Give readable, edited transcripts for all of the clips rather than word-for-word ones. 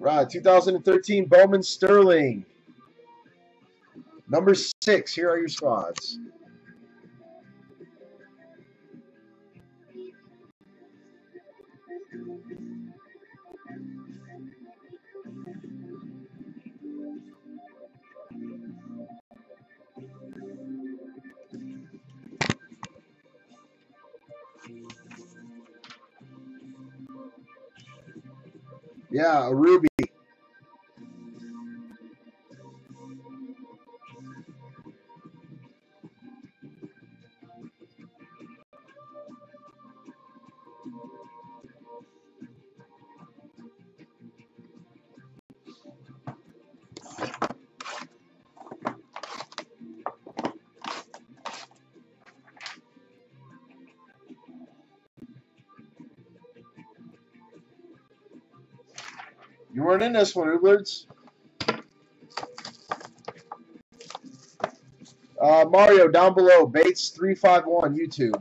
Right, 2013 Bowman Sterling. Number 6. Here are your squads. Yeah, a Ruby. You weren't in this one, Uberts. Mario, down below, Bates351, YouTube.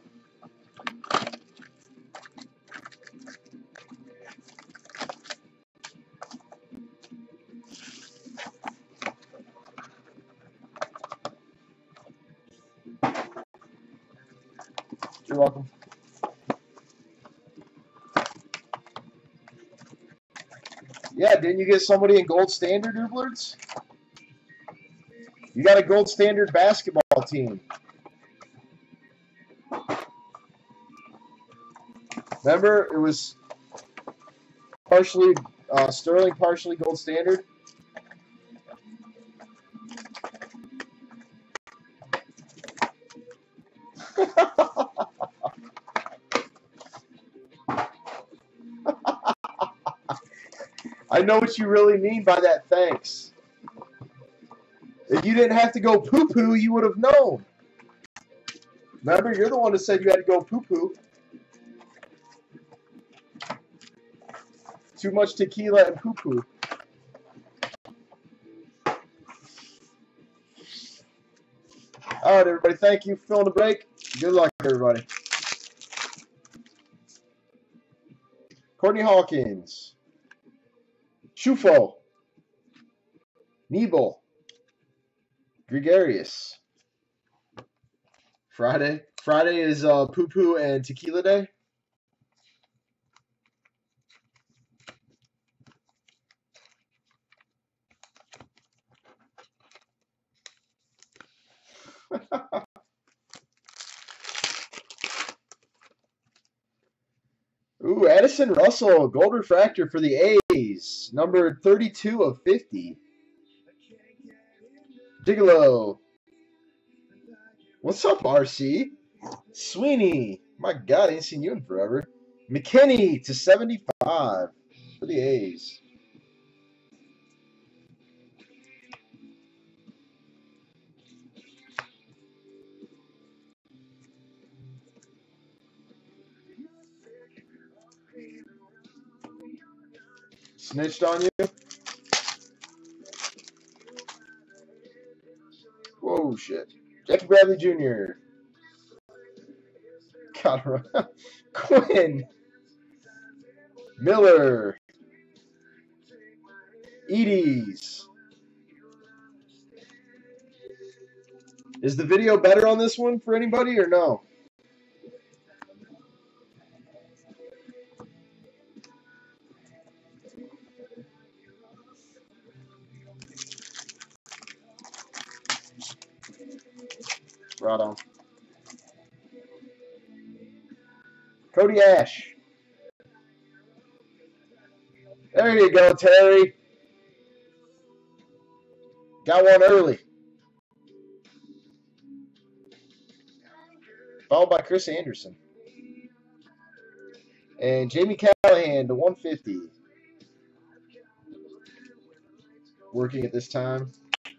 You're welcome. Yeah, didn't you get somebody in gold standard, Uberts? You got a gold standard basketball team. Remember, it was partially Sterling, partially gold standard. I know what you really mean by that, thanks. If you didn't have to go poo-poo, you would have known. Remember, you're the one that said you had to go poo-poo. Too much tequila and poo-poo. All right, everybody, thank you for filling the break. Good luck, everybody. Courtney Hawkins. Shufo. Nebel. Gregarious. Friday. Friday is poo-poo and tequila day. Ooh, Addison Russell, gold refractor for the A's, number 32 of 50. Gigolo. What's up, RC? Sweeney. My God, I ain't seen you in forever. McKinney to 75 for the A's. Snitched on you? Whoa, shit. Jackie Bradley Jr. God, Quinn. Miller. Eady's. Is the video better on this one for anybody or no? Right on. Cody Ash. There you go, Terry. Got one early. Followed by Chris Anderson. And Jamie Callahan to 150. Working at this time.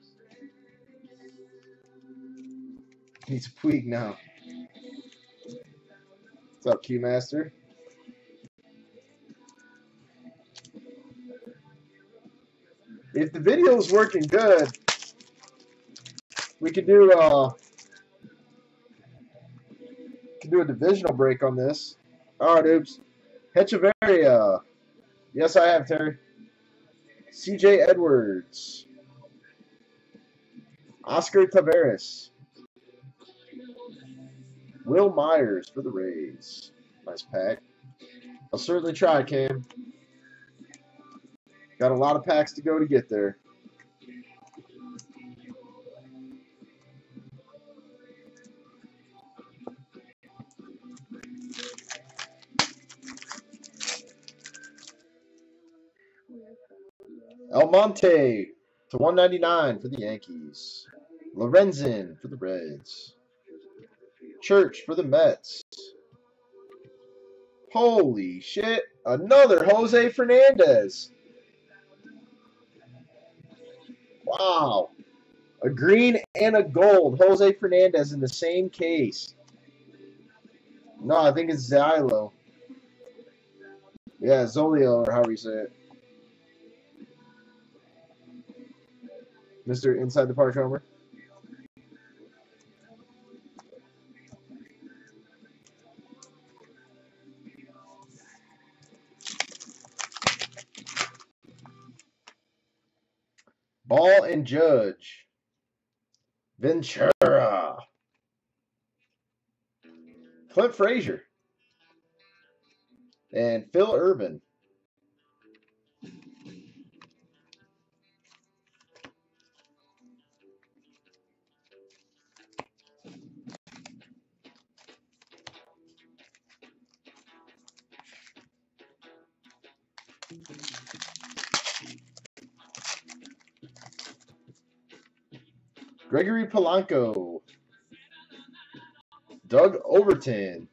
He's a Puig now. What's up, Q-Master? If the video is working good, we could do a divisional break on this. All right, oops. Hechevarria. Yes, I have, Terry. C.J. Edwards. Oscar Taveras. Will Myers for the Rays. Nice pack. I'll certainly try, Cam. Got a lot of packs to go to get there. Almonte to 199 for the Yankees. Lorenzen for the Reds. Church for the Mets. Holy shit. Another Jose Fernandez. Wow. A green and a gold. Jose Fernandez in the same case. No, I think it's Xylo. Yeah, Zolio, or however you say it. Mr. Inside the Park Homer. Ball and Judge. Ventura. Clint Frazier. And Phil Urban. Gregory Polanco. Doug Overton.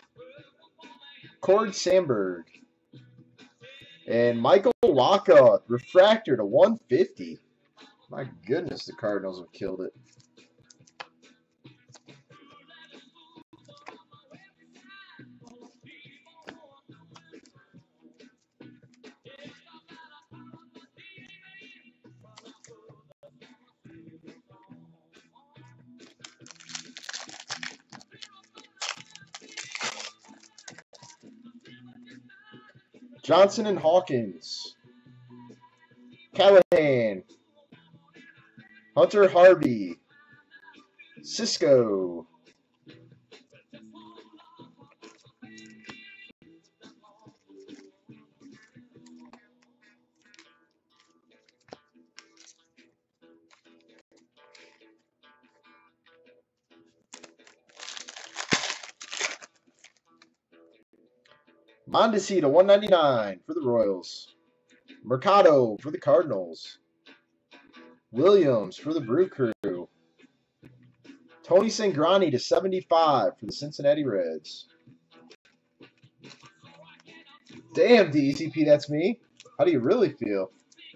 Cord Sandberg. And Michael Wacha. Refractor to 150. My goodness, the Cardinals have killed it. Johnson and Hawkins. Callahan. Hunter Harvey. Cisco. Mondesi to 199 for the Royals. Mercado for the Cardinals. Williams for the Brew Crew. Tony Sangrani to 75 for the Cincinnati Reds. Damn, DCP, that's me. How do you really feel?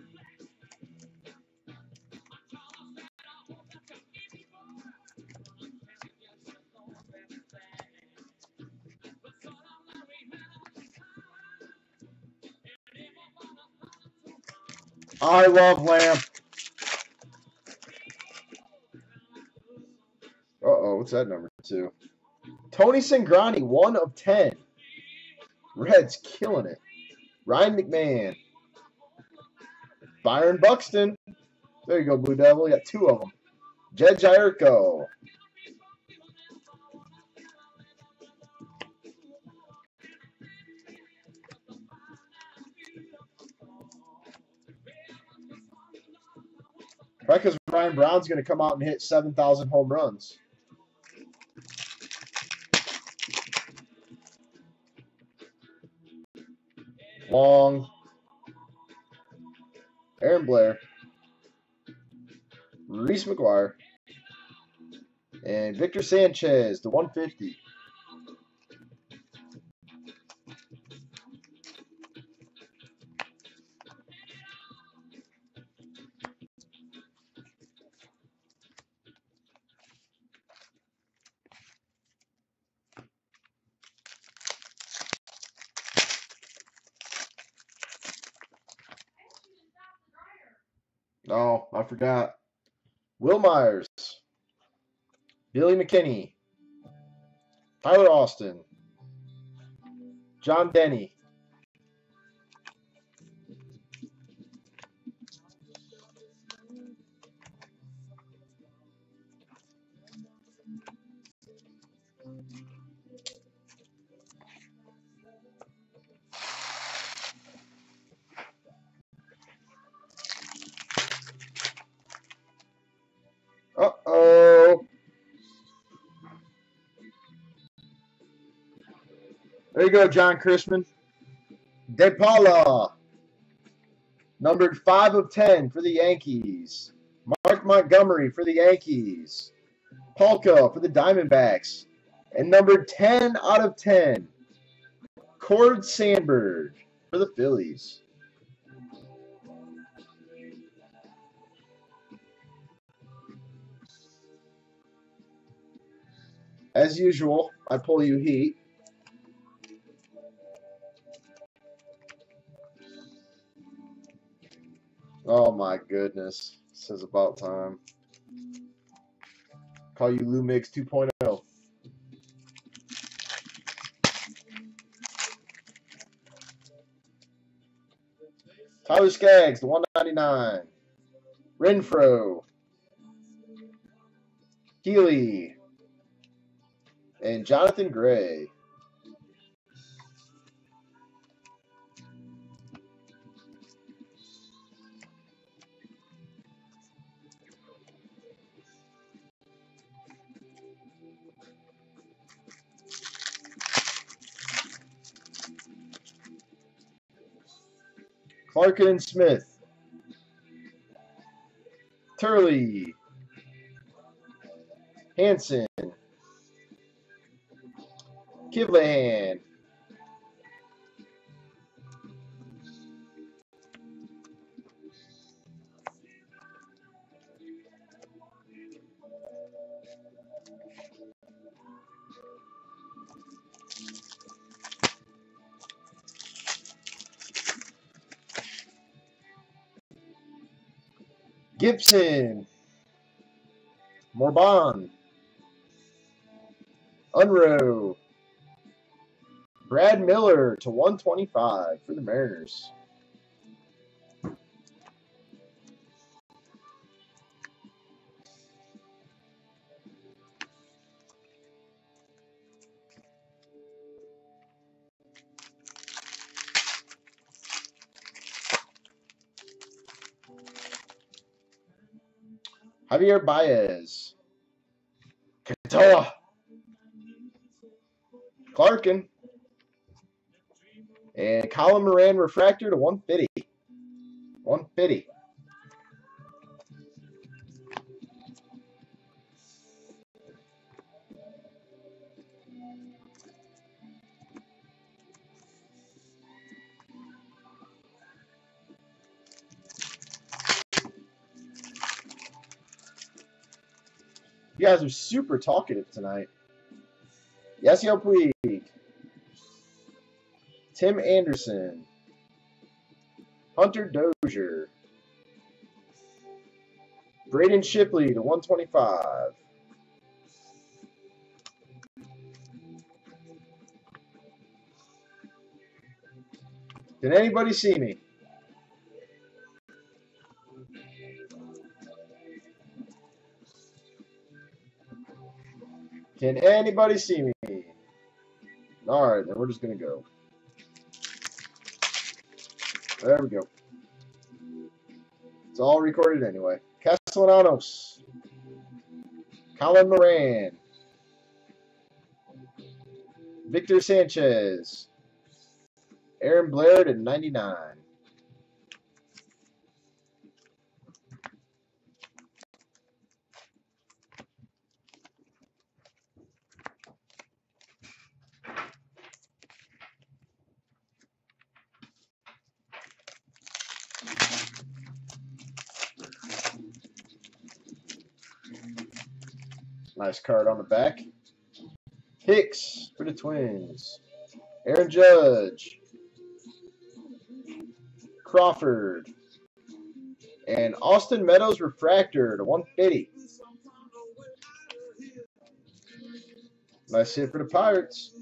I love Lamb. Uh-oh, what's that number 2? Tony Sangrani, 1 of 10. Reds killing it. Ryan McMahon. Byron Buxton. There you go, Blue Devil. You got 2 of them. Jed Gyorko. Right, because Ryan Brown's going to come out and hit 7,000 home runs. Long. Aaron Blair. Reese McGuire. And Victor Sanchez, the 150. Oh, I forgot. Will Myers. Billy McKinney. Tyler Austin. John Denny. you go, John Chrisman. De Paula, numbered 5 of 10 for the Yankees. Mark Montgomery for the Yankees. Polka for the Diamondbacks. And numbered 10 out of 10, Cord Sandberg for the Phillies. As usual, I pull you heat. Oh my goodness. This is about time. Call you Lou Mix 2.0. Tyler Skaggs, the 199. Renfroe. Healy. And Jonathan Gray. Clark and Smith. Turley. Hanson. Kivlahan. Gibson. Morban. Unroe. Brad Miller to 125 for the Mariners. Javier Baez. Katoa. Clarkin. And Colin Moran refractor to 150. 150. You guys are super talkative tonight. Yasiel Puig. Tim Anderson. Hunter Dozier. Braden Shipley to 125. Can anybody see me? Can anybody see me? Alright, then we're just going to go. There we go. It's all recorded anyway. Castellanos. Colin Moran. Victor Sanchez. Aaron Blair to 99. Nice card on the back. Hicks for the Twins. Aaron Judge. Crawford. And Austin Meadows refractor to 150. Nice hit for the Pirates.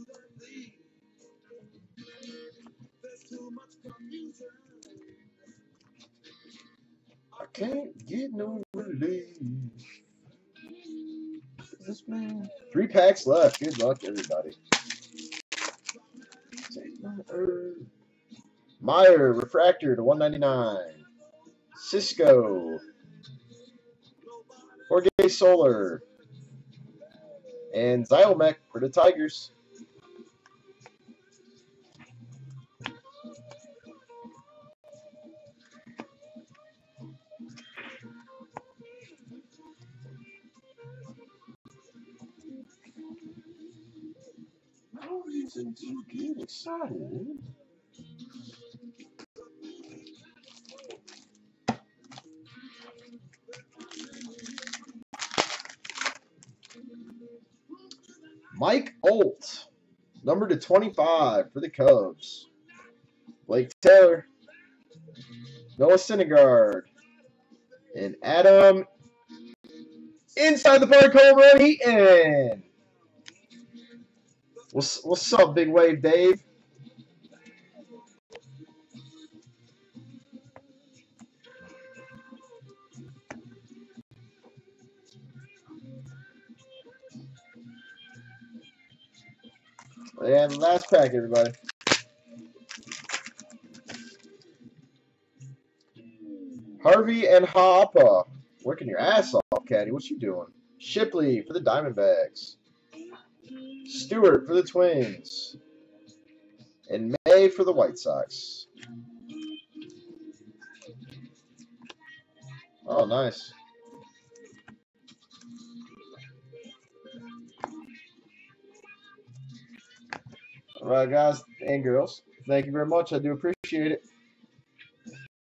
I can't get no relief. This man. 3 packs left. Good luck, everybody. Meyer, refractor to 199. Cisco. Jorge Soler. And Zyomec for the Tigers. reason to get excited. Mike Olt, number /25 for the Cubs. Blake Taylor, Noah Syndergaard, and Adam inside the park home run Heaton. What's up, Big Wave Dave? And last pack, everybody. Harvey and Hoppa. Working your ass off, Caddy. What you doing? Shipley for the Diamondbacks. Stewart for the Twins. And May for the White Sox. Oh, nice. All right, guys and girls. Thank you very much. I do appreciate it.